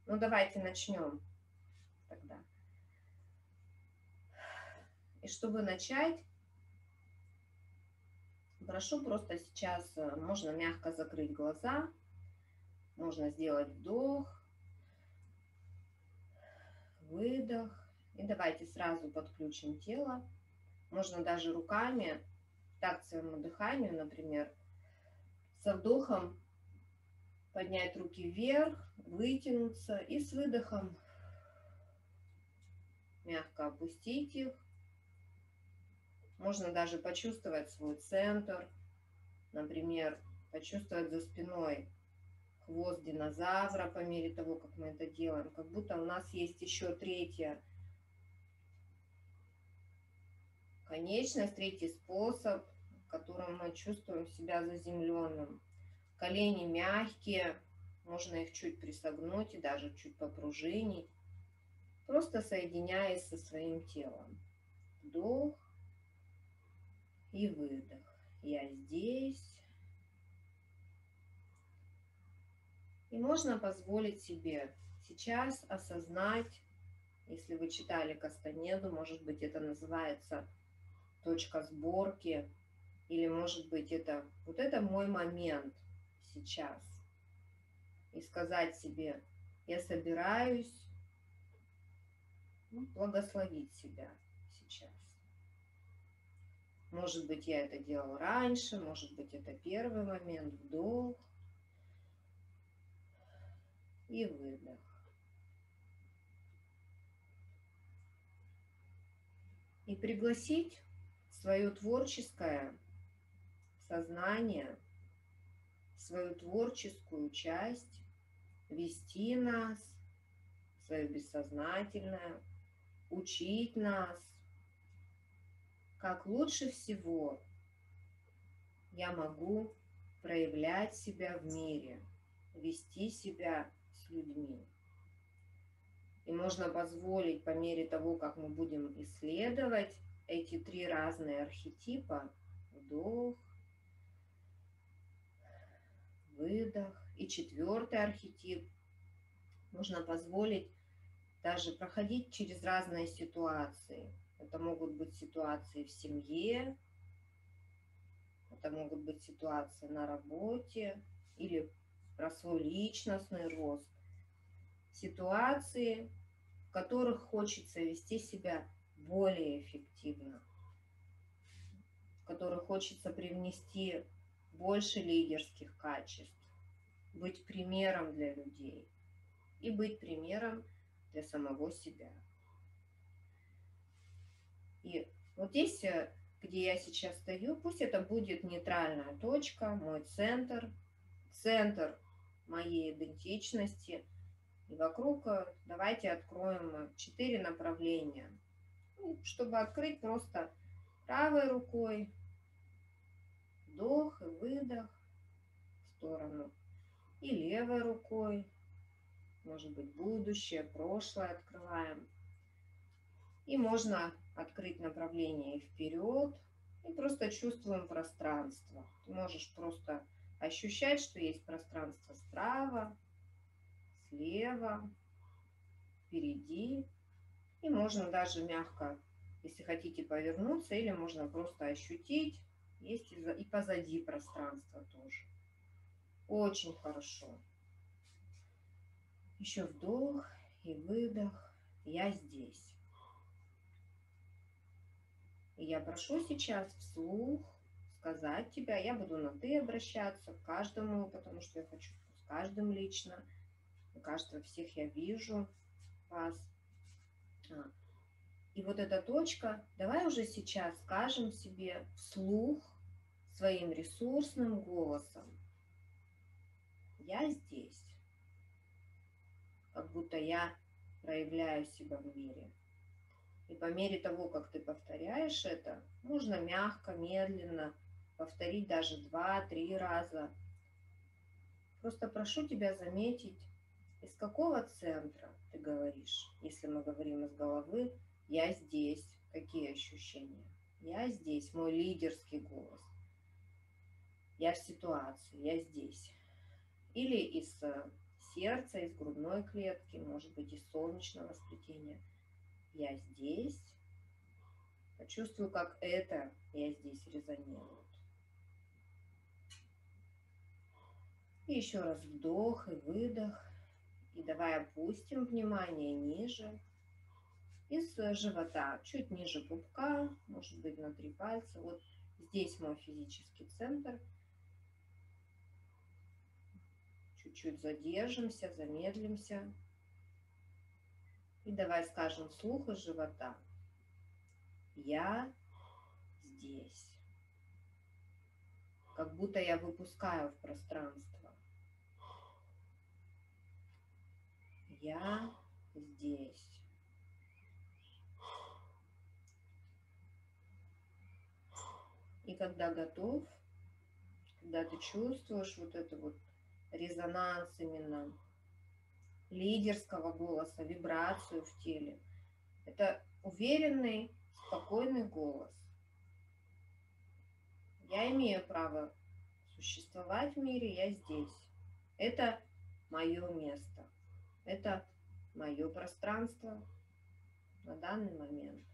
Ну, давайте начнем тогда. И чтобы начать, прошу просто сейчас, можно мягко закрыть глаза, можно сделать вдох, выдох. И давайте сразу подключим тело. Можно даже руками, так своему дыханию, например, со вдохом поднять руки вверх, вытянуться и с выдохом мягко опустить их. Можно даже почувствовать свой центр, например, почувствовать за спиной хвост динозавра по мере того, как мы это делаем, как будто у нас есть еще третья конечность, третий способ, которым мы чувствуем себя заземленным. Колени мягкие, можно их чуть присогнуть и даже чуть попружинить, просто соединяясь со своим телом. Вдох и выдох. Я здесь. И можно позволить себе сейчас осознать, если вы читали Кастанеду, может быть, это называется точка сборки, или может быть это вот это мой момент сейчас. И сказать себе, я собираюсь благословить себя сейчас. Может быть, я это делал раньше, может быть, это первый момент, вдох и выдох. И пригласить свое творческое сознание, свою творческую часть вести нас, свое бессознательное, учить нас, как лучше всего я могу проявлять себя в мире, вести себя с людьми. И можно позволить по мере того, как мы будем исследовать эти три разные архетипа, вдох, выдох и четвертый архетип, можно позволить даже проходить через разные ситуации. Это могут быть ситуации в семье, это могут быть ситуации на работе или про свой личностный рост. Ситуации, в которых хочется вести себя более эффективно, в которых хочется привнести больше лидерских качеств, быть примером для людей и быть примером для самого себя. И вот здесь, где я сейчас стою, пусть это будет нейтральная точка, мой центр, центр моей идентичности. И вокруг давайте откроем 4 направления. Чтобы открыть, просто правой рукой вдох и выдох в сторону. И левой рукой, может быть, будущее, прошлое открываем. И можно открыть направление вперед, и просто чувствуем пространство. Ты можешь просто ощущать, что есть пространство справа, слева, впереди. И можно даже мягко, если хотите, повернуться, или можно просто ощутить, есть и позади пространство тоже. Очень хорошо. Еще вдох и выдох. Я здесь. И я прошу сейчас вслух сказать тебя, я буду на «ты» обращаться к каждому, потому что я хочу с каждым лично, у каждого всех я вижу вас. И вот эта точка, давай уже сейчас скажем себе вслух своим ресурсным голосом: я здесь, как будто я проявляю себя в мире. И по мере того, как ты повторяешь это, можно мягко, медленно повторить даже 2-3 раза. Просто прошу тебя заметить, из какого центра ты говоришь. Если мы говорим из головы, я здесь, какие ощущения? Я здесь, мой лидерский голос. Я в ситуации, я здесь. Или из сердца, из грудной клетки, может быть, из солнечного сплетения. Я здесь. Почувствую, как это я здесь резонирует. И еще раз вдох и выдох. И давай опустим внимание ниже. Из живота, чуть ниже пупка, может быть, на 3 пальца. Вот здесь мой физический центр. Чуть-чуть задержимся, замедлимся. И давай скажем вслух из живота. Я здесь. Как будто я выпускаю в пространство. Я здесь. И когда готов, когда ты чувствуешь вот это вот резонанс именно лидерского голоса, вибрацию в теле, это уверенный, спокойный голос. Я имею право существовать в мире, я здесь. Это мое место. Это мое пространство на данный момент.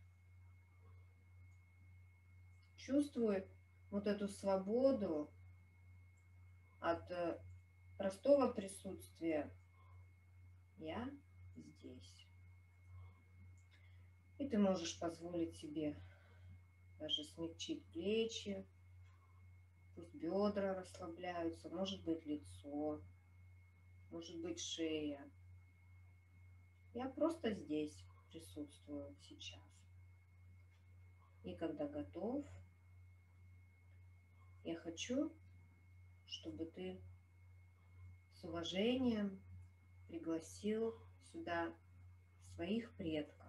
Чувствую вот эту свободу от простого присутствия. Я здесь. И ты можешь позволить себе даже смягчить плечи, пусть бедра расслабляются, может быть лицо, может быть шея. Я просто здесь присутствую сейчас. И когда готов, я хочу, чтобы ты с уважением пригласил сюда своих предков,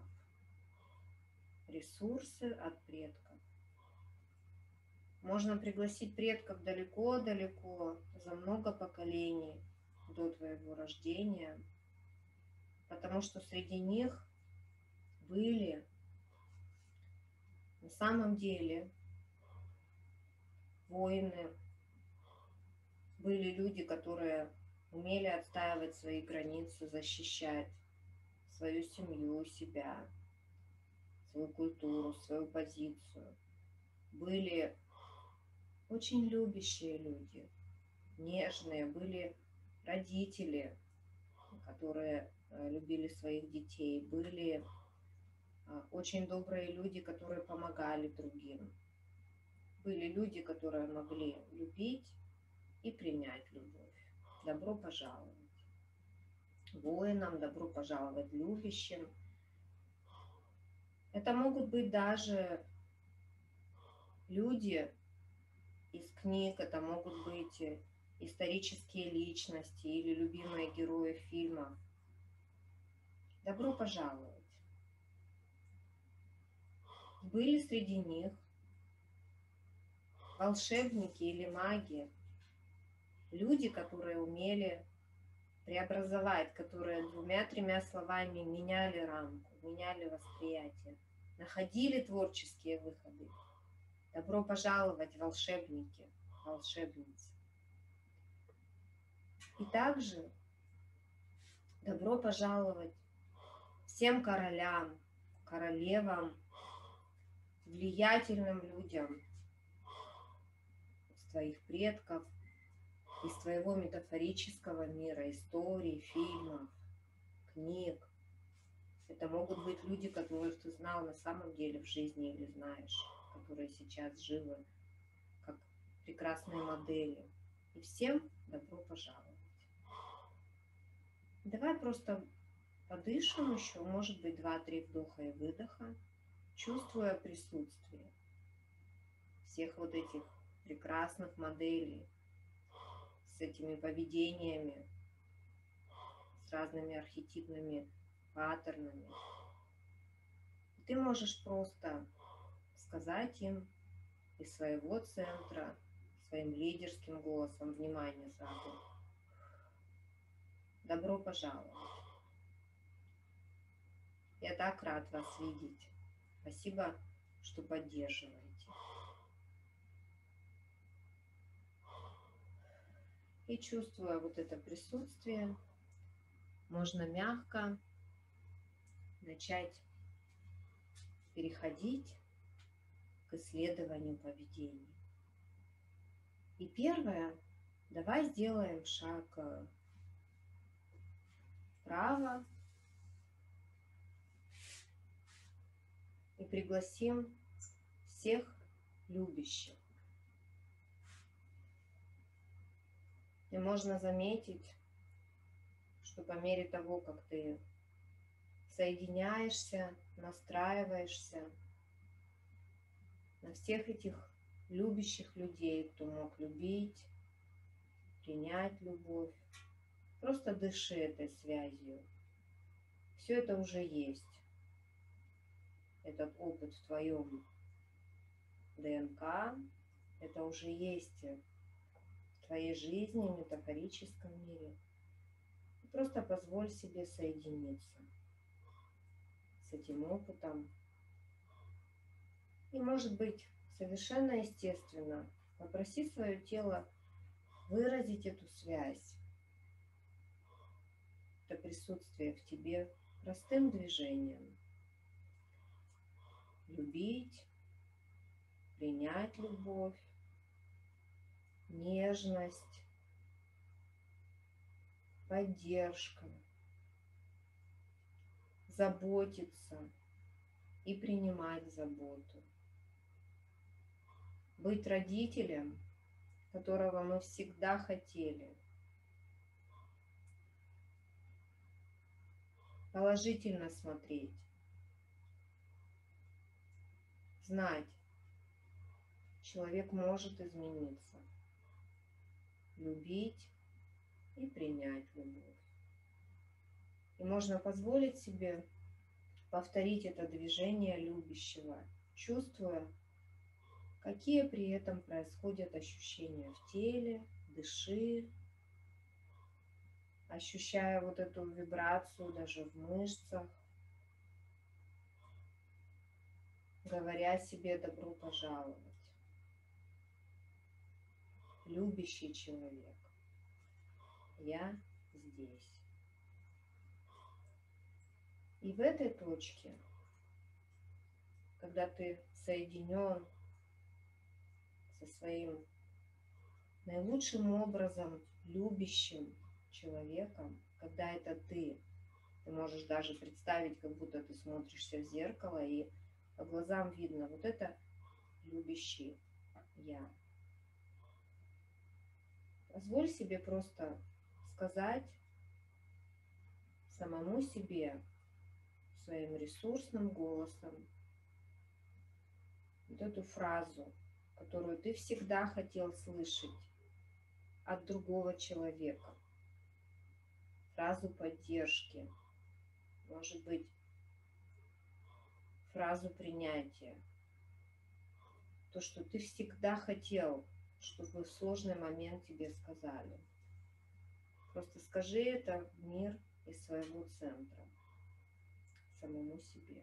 ресурсы от предков. Можно пригласить предков далеко-далеко, за много поколений до твоего рождения, потому что среди них были на самом деле воины, были люди, которые умели отстаивать свои границы, защищать свою семью, себя, свою культуру, свою позицию. Были очень любящие люди, нежные, были родители, которые любили своих детей, были очень добрые люди, которые помогали другим. Были люди, которые могли любить и принять любовь. Добро пожаловать воинам, добро пожаловать любящим. Это могут быть даже люди из книг, это могут быть исторические личности или любимые герои фильмов. Добро пожаловать. Были среди них волшебники или маги, люди, которые умели преобразовать, которые 2-3 словами меняли рамку, меняли восприятие, находили творческие выходы. Добро пожаловать, волшебники, волшебницы. И также добро пожаловать всем королям, королевам, влиятельным людям из твоих предков, из твоего метафорического мира, историй, фильмов, книг. Это могут быть люди, которых ты знал на самом деле в жизни или знаешь, которые сейчас живы, как прекрасные модели. И всем добро пожаловать. Давай просто подышим еще, может быть, 2-3 вдоха и выдоха, чувствуя присутствие всех вот этих прекрасных моделей с этими поведениями, с разными архетипными паттернами. И ты можешь просто сказать им из своего центра, своим лидерским голосом, внимание сразу: добро пожаловать. Я так рад вас видеть. Спасибо, что поддерживаете. И чувствуя вот это присутствие, можно мягко начать переходить к исследованию поведения. И первое, давай сделаем шаг вправо и пригласим всех любящих. И можно заметить, что по мере того, как ты соединяешься, настраиваешься на всех этих любящих людей, кто мог любить, принять любовь, просто дыши этой связью. Все это уже есть. Этот опыт в твоем ДНК, это уже есть в твоей жизни, в метафорическом мире. И просто позволь себе соединиться с этим опытом. И, может быть, совершенно естественно попроси свое тело выразить эту связь, это присутствие в тебе простым движением. Любить, принять любовь, нежность, поддержка, заботиться и принимать заботу. Быть родителем, которого мы всегда хотели. Положительно смотреть. Знать, человек может измениться. Любить и принять любовь. И можно позволить себе повторить это движение любящего, чувствуя, какие при этом происходят ощущения в теле, дыши, ощущая вот эту вибрацию даже в мышцах, говоря себе добро пожаловать. Любящий человек, я здесь. И в этой точке, когда ты соединен со своим наилучшим образом любящим человеком, когда это ты можешь даже представить, как будто ты смотришься в зеркало, и по глазам видно, вот это любящий я. Позволь себе просто сказать самому себе своим ресурсным голосом вот эту фразу, которую ты всегда хотел слышать от другого человека. Фразу поддержки, может быть, фразу принятия. То, что ты всегда хотел, чтобы в сложный момент тебе сказали. Просто скажи это в мир из своего центра, самому себе.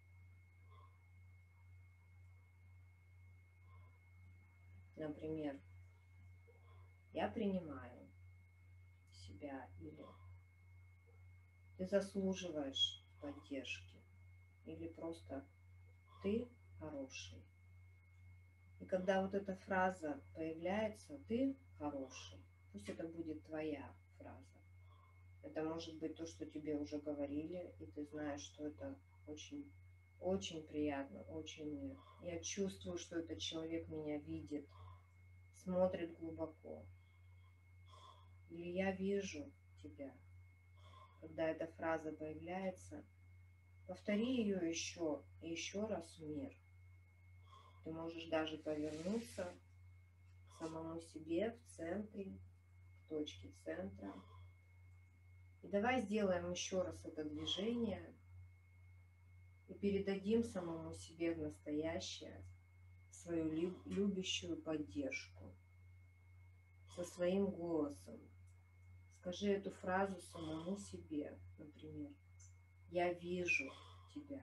Например, я принимаю себя, или ты заслуживаешь поддержки, или просто ты хороший. И когда вот эта фраза появляется, ты хороший, пусть это будет твоя фраза. Это может быть то, что тебе уже говорили, и ты знаешь, что это очень, очень приятно, очень... Я чувствую, что этот человек меня видит, смотрит глубоко. Или я вижу тебя. Когда эта фраза появляется, повтори ее еще и еще раз в мир. Ты можешь даже повернуться к самому себе в центре, в точке центра. И давай сделаем еще раз это движение и передадим самому себе в настоящее свою любящую поддержку со своим голосом. Скажи эту фразу самому себе, например, я вижу тебя.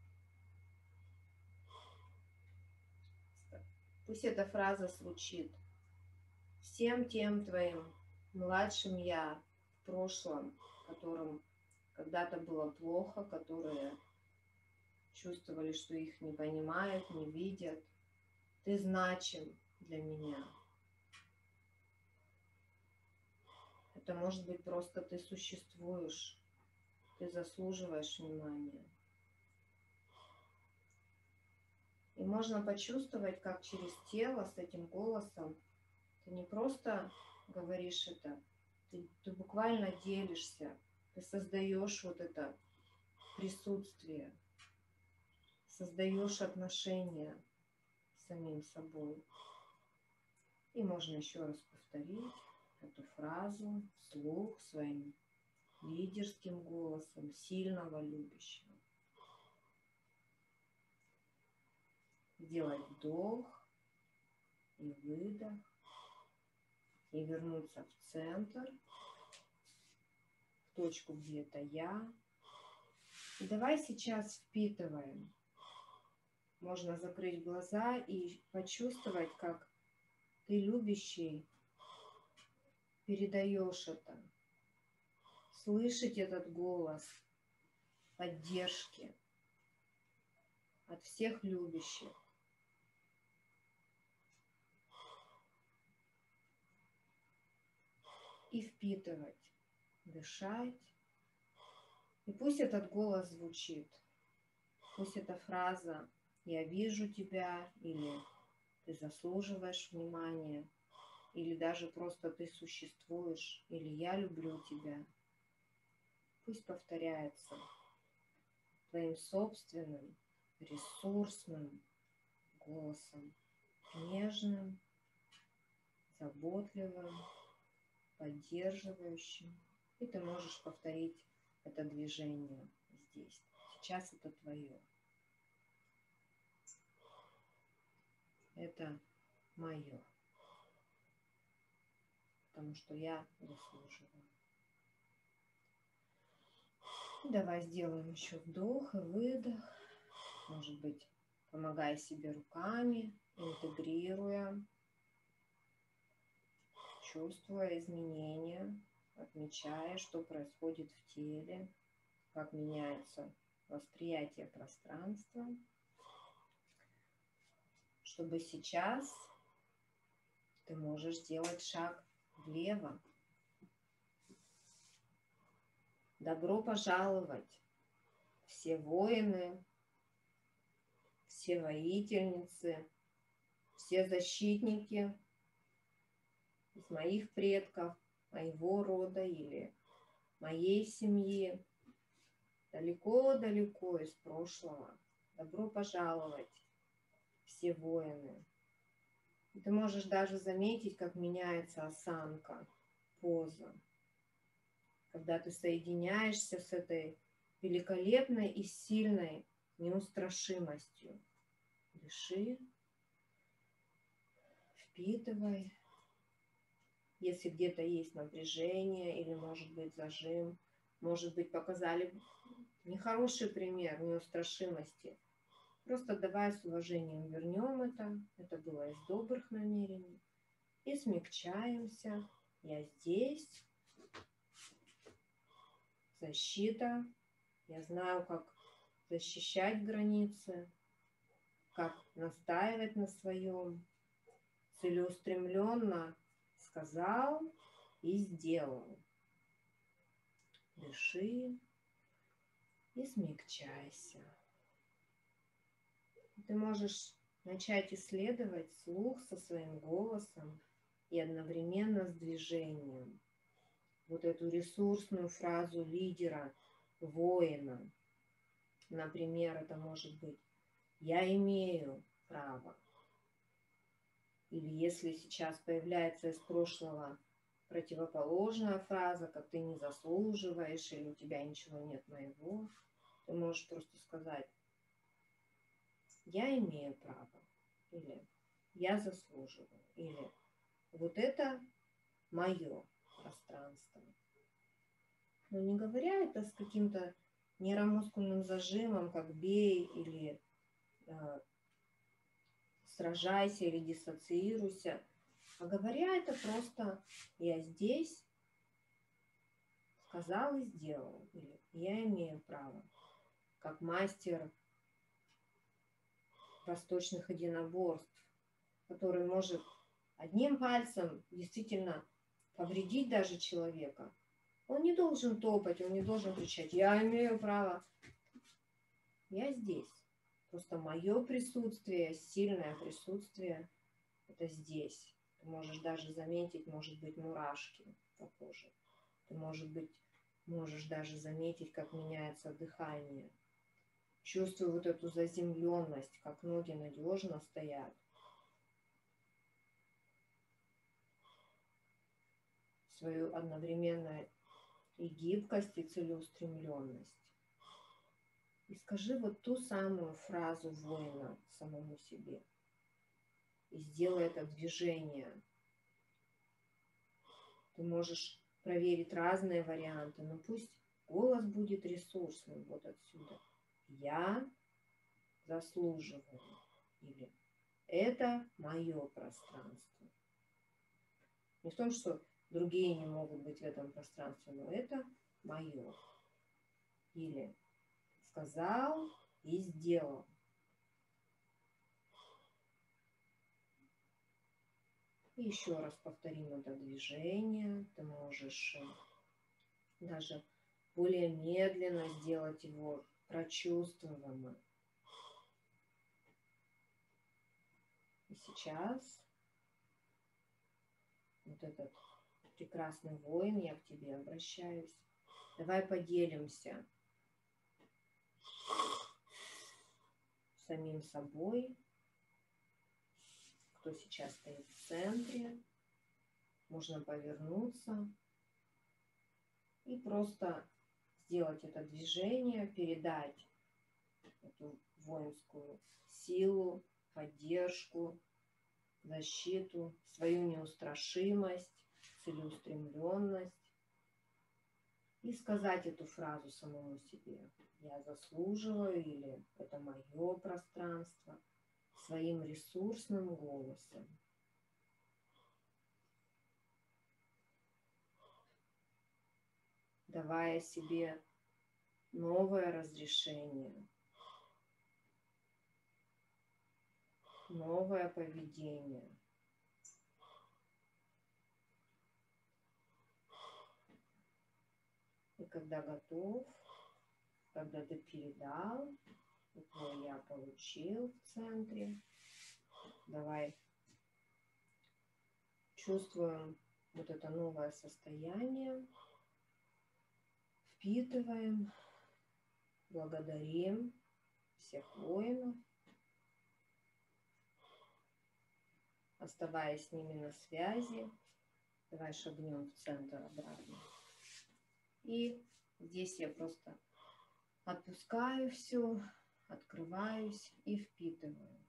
Пусть эта фраза звучит всем тем твоим младшим я в прошлом, которым когда-то было плохо, которые чувствовали, что их не понимают, не видят. Ты значим для меня. Это может быть просто ты существуешь, ты заслуживаешь внимания. И можно почувствовать, как через тело с этим голосом ты не просто говоришь это, ты буквально делишься, ты создаешь вот это присутствие, создаешь отношения с самим собой. И можно еще раз повторить эту фразу вслух своим лидерским голосом сильного любящего. Сделать вдох и выдох. И вернуться в центр, в точку, где это я. И давай сейчас впитываем. Можно закрыть глаза и почувствовать, как ты любящий передаешь это. Слышать этот голос поддержки от всех любящих. И впитывать, дышать. И пусть этот голос звучит. Пусть эта фраза «я вижу тебя» или «ты заслуживаешь внимания», или даже просто «ты существуешь» или «я люблю тебя». Пусть повторяется твоим собственным, ресурсным голосом, нежным, заботливым, поддерживающим. И ты можешь повторить это движение здесь. Сейчас это твое. Это мое. Потому что я заслуживаю. И давай сделаем еще вдох и выдох. Может быть, помогая себе руками, интегрируя, чувствуя изменения, отмечая, что происходит в теле, как меняется восприятие пространства, чтобы сейчас ты можешь сделать шаг влево. Добро пожаловать, все воины, все воительницы, все защитники из моих предков, моего рода или моей семьи, далеко-далеко из прошлого. Добро пожаловать, все воины. И ты можешь даже заметить, как меняется осанка, поза, когда ты соединяешься с этой великолепной и сильной неустрашимостью. Дыши, впитывай. Если где-то есть напряжение или, может быть, зажим, может быть, показали нехороший пример неустрашимости, просто давай с уважением вернем это. Это было из добрых намерений. И смягчаемся. Я здесь. Защита. Я знаю, как защищать границы, как настаивать на своем. Целеустремленно сказал и сделал. Дыши и смягчайся. Ты можешь начать исследовать слух со своим голосом и одновременно с движением. Вот эту ресурсную фразу лидера, воина. Например, это может быть «я имею право». Или если сейчас появляется из прошлого противоположная фраза, как «ты не заслуживаешь» или «у тебя ничего нет моего», ты можешь просто сказать «я имею право» или «я заслуживаю» или «вот это мое пространство». Но не говоря это с каким-то нейромускульным зажимом, как «бей» или «сражайся» или «диссоциируйся», а говоря это просто «я здесь», сказал и сделал. Или я имею право, как мастер восточных единоборств, который может одним пальцем действительно повредить даже человека. Он не должен топать, он не должен кричать: я имею право. Я здесь. Просто мое присутствие, сильное присутствие, это здесь. Ты можешь даже заметить, может быть, мурашки по коже. Ты, можешь даже заметить, как меняется дыхание. Чувствую вот эту заземленность, как ноги надежно стоят. Свою одновременно и гибкость, и целеустремленность. И скажи вот ту самую фразу воина самому себе. И сделай это движение. Ты можешь проверить разные варианты, но пусть голос будет ресурсным вот отсюда. Я заслуживаю. Или это мое пространство. Не в том, что другие не могут быть в этом пространстве, но это мое. Или сказал и сделал. И еще раз повторим это движение. Ты можешь даже более медленно сделать его прочувствуемо. И сейчас вот этот прекрасный воин, я к тебе обращаюсь. Давай поделимся самим собой, кто сейчас стоит в центре. Можно повернуться и просто сделать это движение, передать эту воинскую силу, поддержку, защиту, свою неустрашимость, целеустремленность. И сказать эту фразу самому себе. Я заслуживаю, или это мое пространство, своим ресурсным голосом. Давая себе новое разрешение, новое поведение. И когда готов, когда ты передал, и твой я получил в центре, давай чувствуем вот это новое состояние, впитываем, благодарим всех воинов, оставаясь с ними на связи. Давай шагнем в центр обратно. И здесь я просто отпускаю все, открываюсь и впитываю.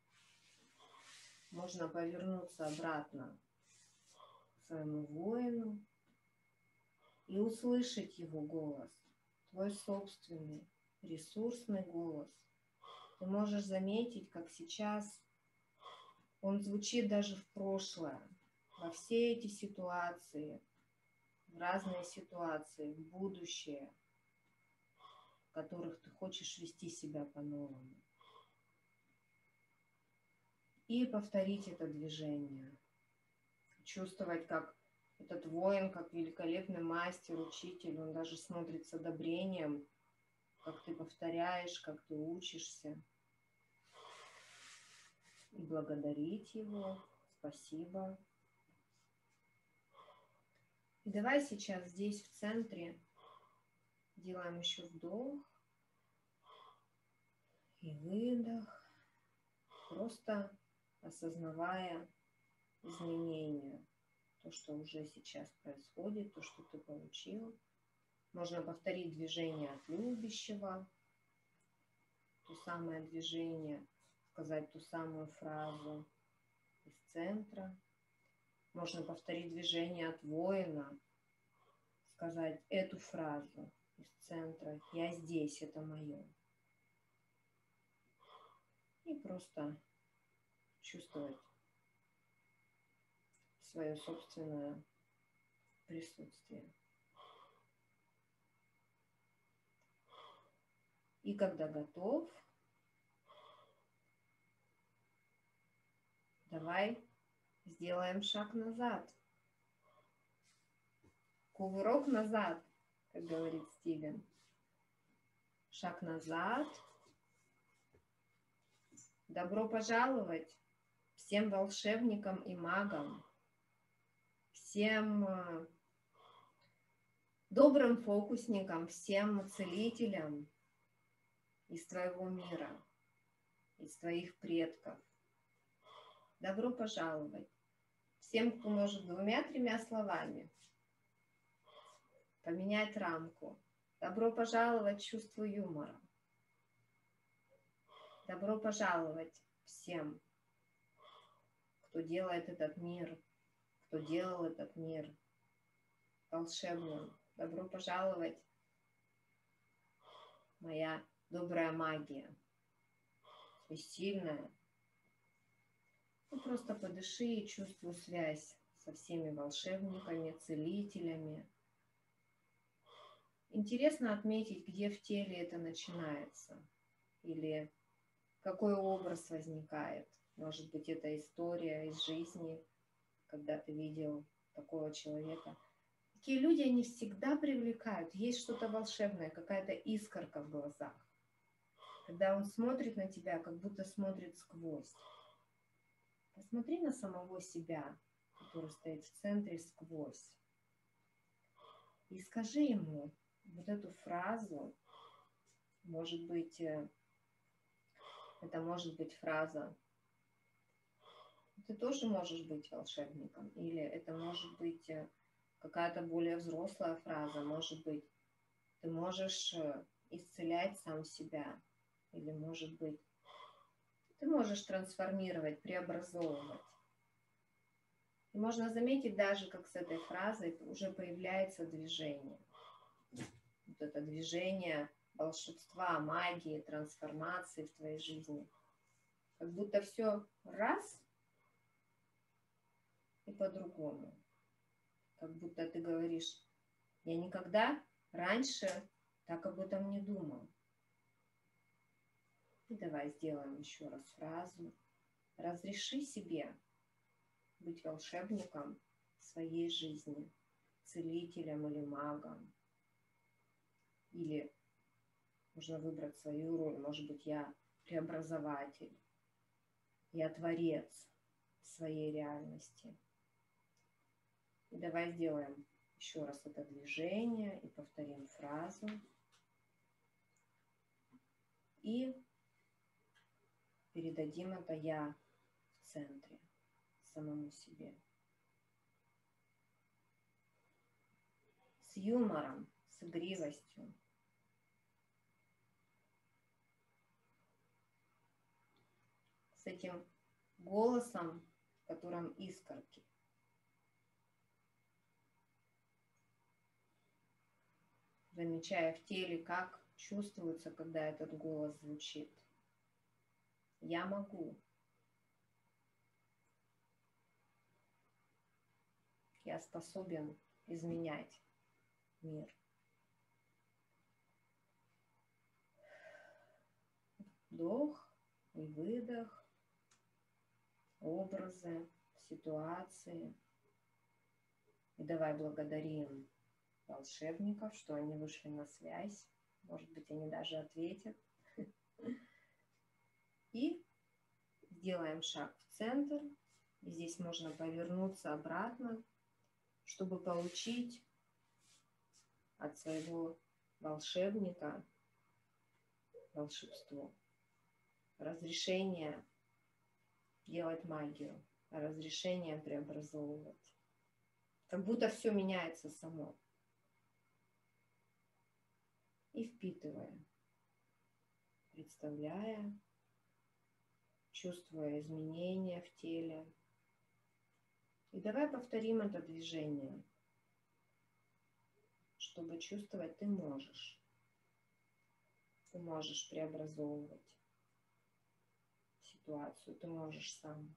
Можно повернуться обратно к своему воину и услышать его голос, твой собственный ресурсный голос. Ты можешь заметить, как сейчас он звучит даже в прошлое, во все эти ситуации, в разные ситуации, в будущее, в которых ты хочешь вести себя по-новому. И повторить это движение. Чувствовать, как этот воин, как великолепный мастер, учитель, он даже смотрит с одобрением, как ты повторяешь, как ты учишься. И благодарить его. Спасибо. И давай сейчас здесь, в центре, делаем еще вдох и выдох, просто осознавая изменения, то, что уже сейчас происходит, то, что ты получил. Можно повторить движение от любящего, то самое движение, сказать ту самую фразу из центра. Можно повторить движение от воина, сказать эту фразу из центра. Я здесь, это мое. И просто чувствовать свое собственное присутствие. И когда готов, давай сделаем шаг назад. Кувырок назад, как говорит Стивен. Шаг назад. Добро пожаловать всем волшебникам и магам, всем добрым фокусникам, всем целителям из твоего мира, из твоих предков. Добро пожаловать всем, кто может 2-3 словами поменять рамку. Добро пожаловать чувству юмора. Добро пожаловать всем, кто делает этот мир, кто делал этот мир волшебным. Добро пожаловать, моя добрая магия, сильная. Ну, просто подыши и чувствуй связь со всеми волшебниками, целителями. Интересно отметить, где в теле это начинается, или какой образ возникает. Может быть, это история из жизни, когда ты видел такого человека. Такие люди, они всегда привлекают. Есть что-то волшебное, какая-то искорка в глазах. Когда он смотрит на тебя, как будто смотрит сквозь. Посмотри на самого себя, который стоит в центре, сквозь. И скажи ему вот эту фразу. Может быть, это может быть фраза: ты тоже можешь быть волшебником. Или это может быть какая-то более взрослая фраза. Может быть, ты можешь исцелять сам себя. Или, может быть, ты можешь трансформировать, преобразовывать. И можно заметить даже, как с этой фразой уже появляется движение. Вот это движение волшебства, магии, трансформации в твоей жизни. Как будто все раз и по-другому. Как будто ты говоришь: я никогда раньше так об этом не думал. И давай сделаем еще раз фразу. Разреши себе быть волшебником своей жизни, целителем или магом. Или можно выбрать свою роль. Может быть, я преобразователь, я творец своей реальности. И давай сделаем еще раз это движение и повторим фразу. И передадим это «я» в центре самому себе. С юмором, с игривостью. С этим голосом, в котором искорки. Замечая в теле, как чувствуется, когда этот голос звучит. Я могу. Я способен изменять мир. Вдох и выдох. Образы, ситуации. И давай благодарим волшебников, что они вышли на связь. Может быть, они даже ответят. И сделаем шаг в центр. И здесь можно повернуться обратно, чтобы получить от своего волшебника волшебство. Разрешение делать магию, разрешение преобразовывать. Как будто все меняется само. И впитывая, представляя, чувствуя изменения в теле. И давай повторим это движение, чтобы чувствовать, ты можешь. Ты можешь преобразовывать ситуацию, ты можешь сам.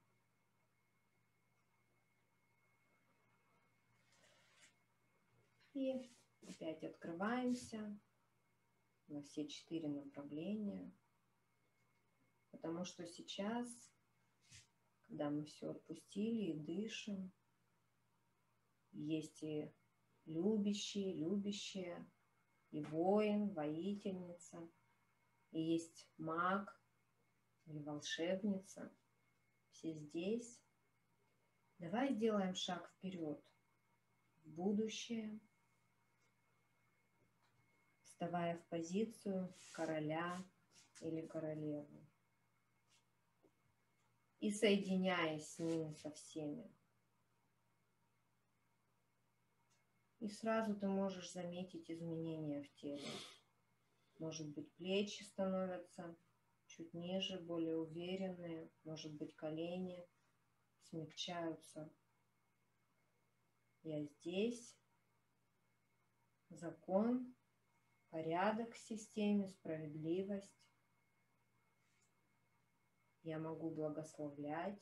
И опять открываемся, во все 4 направления. Потому что сейчас, когда мы все отпустили и дышим, есть и любящие, и воин, воительница, и есть маг или волшебница. Все здесь. Давай сделаем шаг вперед, в будущее, вставая в позицию короля или королевы и соединяясь с ними со всеми. И сразу ты можешь заметить изменения в теле. Может быть, плечи становятся чуть ниже, более уверенные. Может быть, колени смягчаются. Я здесь. Закон, порядок в системе, справедливость. Я могу благословлять.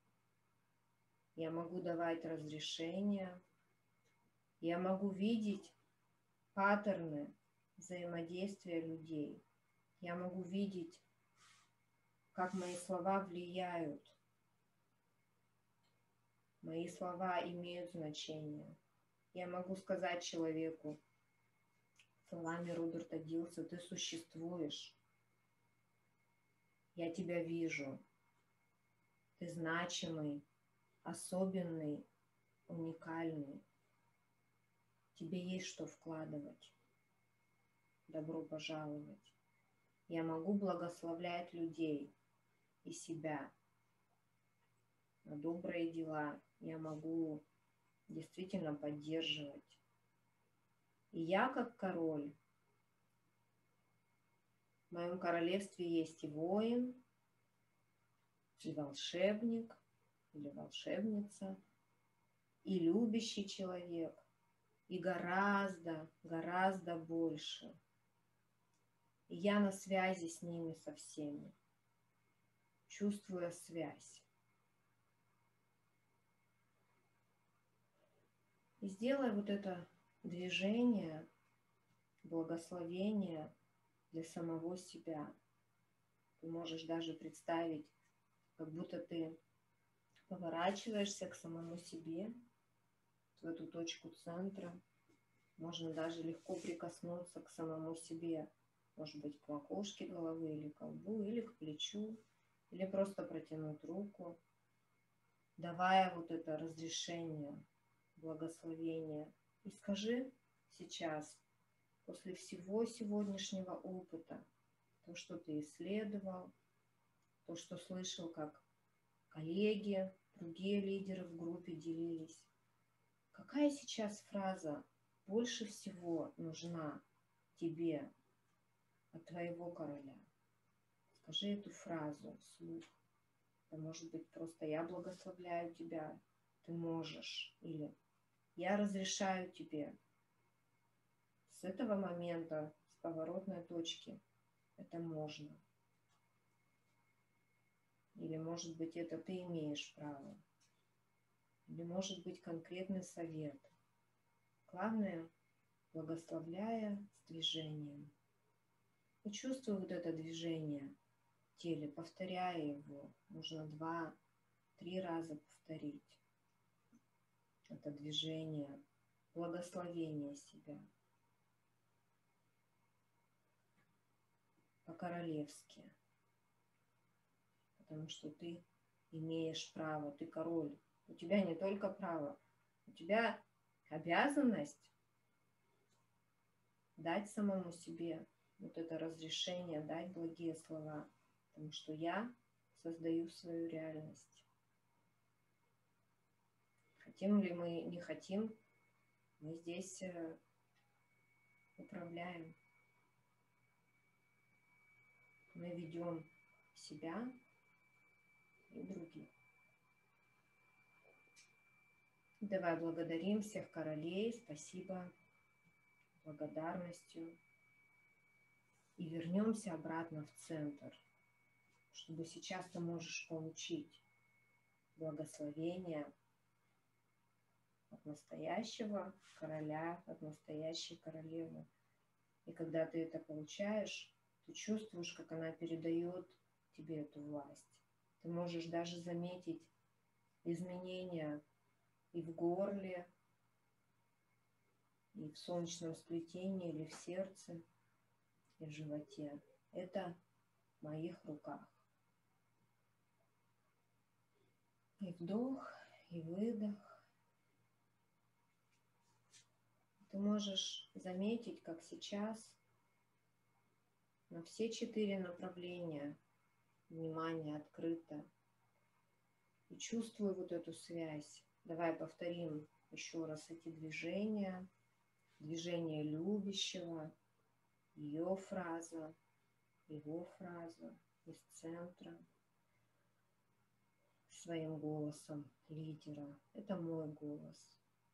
Я могу давать разрешения. Я могу видеть паттерны взаимодействия людей. Я могу видеть, как мои слова влияют. Мои слова имеют значение. Я могу сказать человеку словами Роберта Дилса: ты существуешь. Я тебя вижу. Ты значимый, особенный, уникальный. Тебе есть что вкладывать. Добро пожаловать. Я могу благословлять людей и себя на добрые дела. Я могу действительно поддерживать. И я, как король, в моем королевстве есть и воин, и волшебник, или волшебница, и любящий человек, и гораздо, гораздо больше. И я на связи с ними со всеми, чувствуя связь. И сделай вот это движение, благословение для самого себя. Ты можешь даже представить, как будто ты поворачиваешься к самому себе, в эту точку центра. Можно даже легко прикоснуться к самому себе. Может быть, к макушке головы, или к лбу, или к плечу, или просто протянуть руку, давая вот это разрешение, благословение. И скажи сейчас, после всего сегодняшнего опыта, то, что ты исследовал, то, что слышал, как коллеги, другие лидеры в группе делились, какая сейчас фраза больше всего нужна тебе от твоего короля? Скажи эту фразу вслух. Это может быть просто: я благословляю тебя, ты можешь. Или я разрешаю тебе с этого момента, с поворотной точки, это можно. Или может быть, это ты имеешь право. Или может быть конкретный совет. Главное, благословляя с движением. И чувствуй вот это движение в теле, повторяя его. Нужно 2-3 раза повторить. Это движение, благословение себя. По-королевски. Потому что ты имеешь право, ты король. У тебя не только право, у тебя обязанность дать самому себе вот это разрешение, дать благие слова. Потому что я создаю свою реальность. Хотим ли мы, не хотим, мы здесь управляем. Мы ведем себя и других. Давай благодарим всех королей. Спасибо. Благодарностью. И вернемся обратно в центр, чтобы сейчас ты можешь получить благословение от настоящего короля, от настоящей королевы. И когда ты это получаешь, ты чувствуешь, как она передает тебе эту власть. Ты можешь даже заметить изменения и в горле, и в солнечном сплетении, или в сердце, и в животе. Это в моих руках. И вдох, и выдох. Ты можешь заметить, как сейчас на все 4 направления внимание открыто. И чувствую вот эту связь. Давай повторим еще раз эти движения. Движение любящего, ее фраза, его фраза из центра, своим голосом лидера. Это мой голос.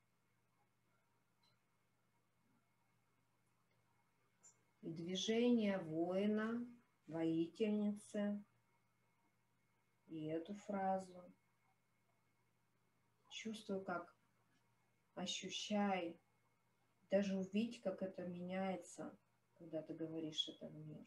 И движение воина, воительницы, и эту фразу. Чувствую, как ощущай, даже увидь, как это меняется, когда ты говоришь это в мир.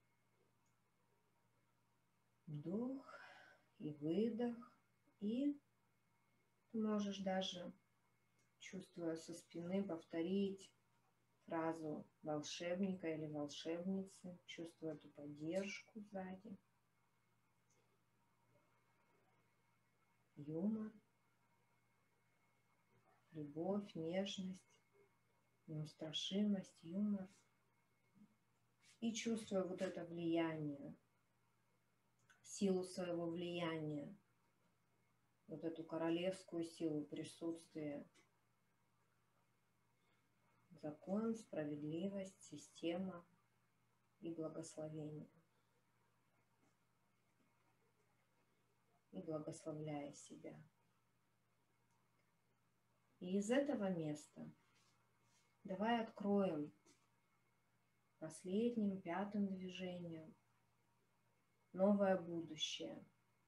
Вдох и выдох. И ты можешь даже, чувствуя со спины, повторить фразу волшебника или волшебницы, чувствуя эту поддержку сзади. Юмор, любовь, нежность, неустрашимость, юмор. И чувствуя вот это влияние, силу своего влияния, вот эту королевскую силу присутствия, закон, справедливость, система и благословение. И благословляя себя. И из этого места давай откроем последним, 5-м движением новое будущее.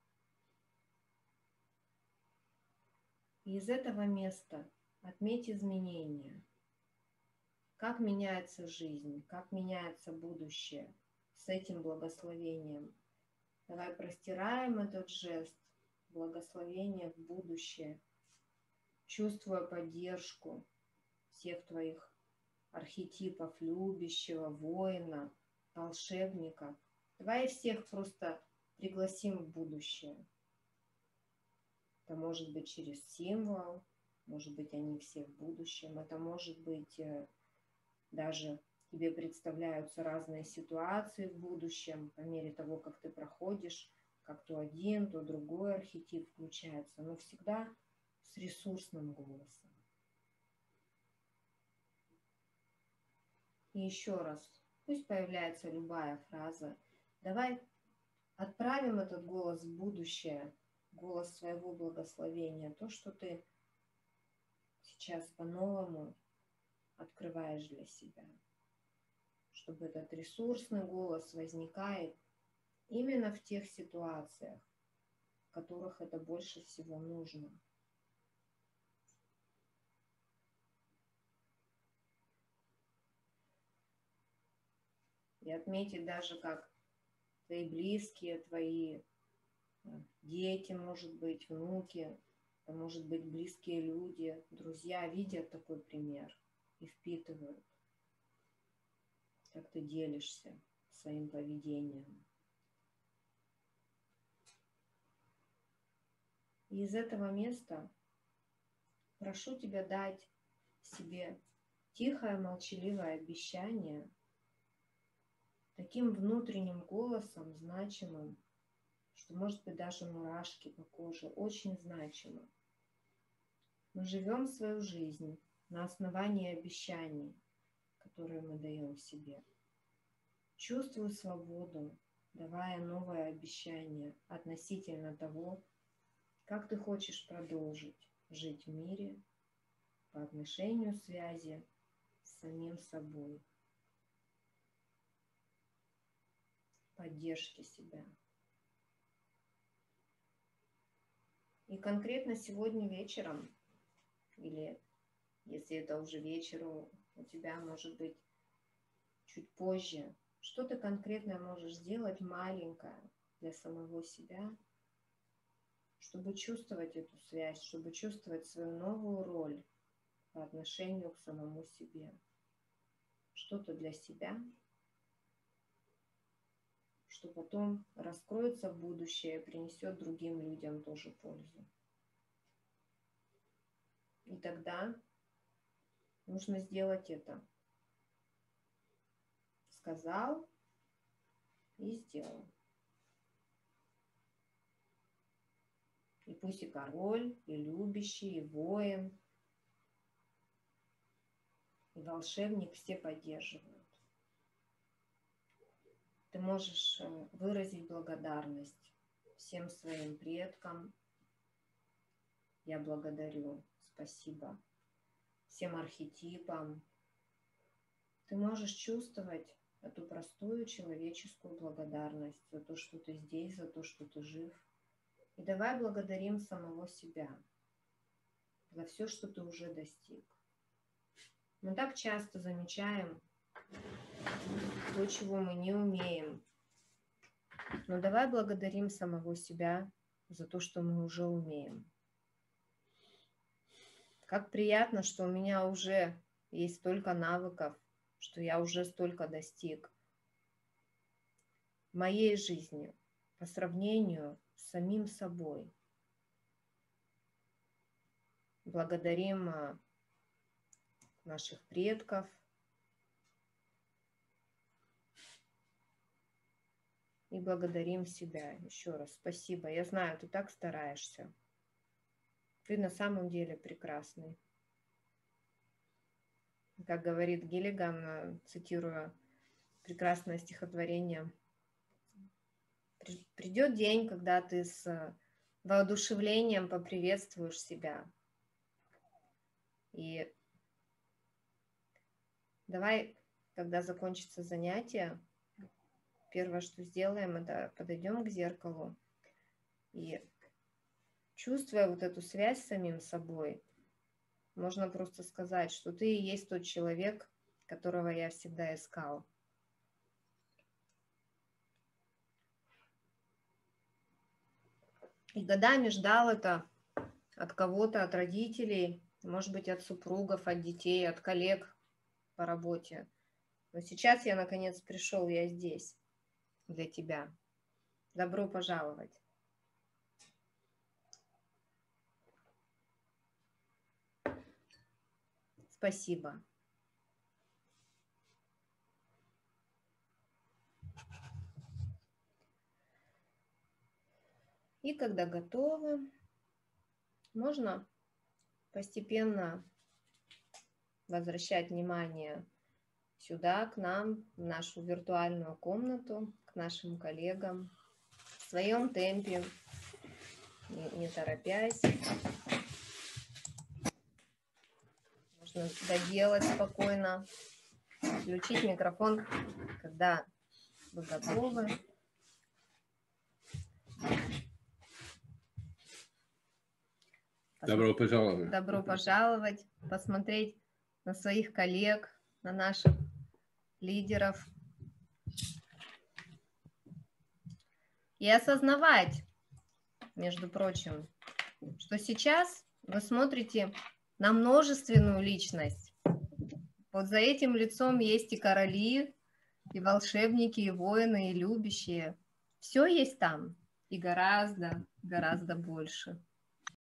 И из этого места отметь изменения. Как меняется жизнь, как меняется будущее с этим благословением. Давай простираем этот жест благословения в будущее, чувствуя поддержку всех твоих архетипов любящего, воина, волшебника. Давай всех просто пригласим в будущее. Это может быть через символ, может быть, они все в будущем. Это может быть даже тебе представляются разные ситуации в будущем по мере того, как ты проходишь, как то один, то другой архетип включается, но всегда с ресурсным голосом. И еще раз, пусть появляется любая фраза. Давай отправим этот голос в будущее, голос своего благословения, то, что ты сейчас по-новому открываешь для себя. Чтобы этот ресурсный голос возникает именно в тех ситуациях, в которых это больше всего нужно. И отметить даже, как твои близкие, твои дети, может быть, внуки, это может быть близкие люди, друзья видят такой пример и впитывают, как ты делишься своим поведением. И из этого места прошу тебя дать себе тихое, молчаливое обещание, таким внутренним голосом, значимым, что, может быть, даже мурашки по коже, очень значимо. Мы живем свою жизнь на основании обещаний, которые мы даем себе. Чувствуй свободу, давая новое обещание относительно того, как ты хочешь продолжить жить в мире по отношению связи с самим собой, поддержки себя. И конкретно сегодня вечером, или если это уже вечер, у тебя может быть чуть позже. Что ты конкретно можешь сделать маленькое для самого себя, чтобы чувствовать эту связь, чтобы чувствовать свою новую роль по отношению к самому себе. Что-то для себя, что потом раскроется в будущее и принесет другим людям тоже пользу. И тогда нужно сделать это. Сказал и сделал. И пусть и король, и любящий, и воин, и волшебник все поддерживают. Ты можешь выразить благодарность всем своим предкам. Я благодарю, спасибо. Всем архетипам. Ты можешь чувствовать эту простую человеческую благодарность за то, что ты здесь, за то, что ты жив. И давай благодарим самого себя за все, что ты уже достиг. Мы так часто замечаем то, чего мы не умеем. Но давай благодарим самого себя за то, что мы уже умеем. Как приятно, что у меня уже есть столько навыков, что я уже столько достиг в моей жизни по сравнению с самим собой. Благодарим наших предков. И благодарим себя. Еще раз спасибо. Я знаю, ты так стараешься. Ты на самом деле прекрасный. Как говорит Гиллиган, цитируя прекрасное стихотворение, придет день, когда ты с воодушевлением поприветствуешь себя. И давай, когда закончится занятие, первое, что сделаем, это подойдем к зеркалу и, чувствуя вот эту связь с самим собой, можно просто сказать, что ты и есть тот человек, которого я всегда искал. И годами ждал это от кого-то, от родителей, может быть, от супругов, от детей, от коллег по работе. Но сейчас я, наконец, пришел, я здесь для тебя. Добро пожаловать. Спасибо. И когда готовы, можно постепенно возвращать внимание сюда, к нам, в нашу виртуальную комнату, к нашим коллегам, в своем темпе, не торопясь. Можно доделать спокойно, включить микрофон, когда вы готовы. Добро пожаловать. Добро пожаловать, посмотреть на своих коллег, на наших лидеров. И осознавать, между прочим, что сейчас вы смотрите на множественную личность. Вот за этим лицом есть и короли, и волшебники, и воины, и любящие. Все есть там, и гораздо, гораздо больше.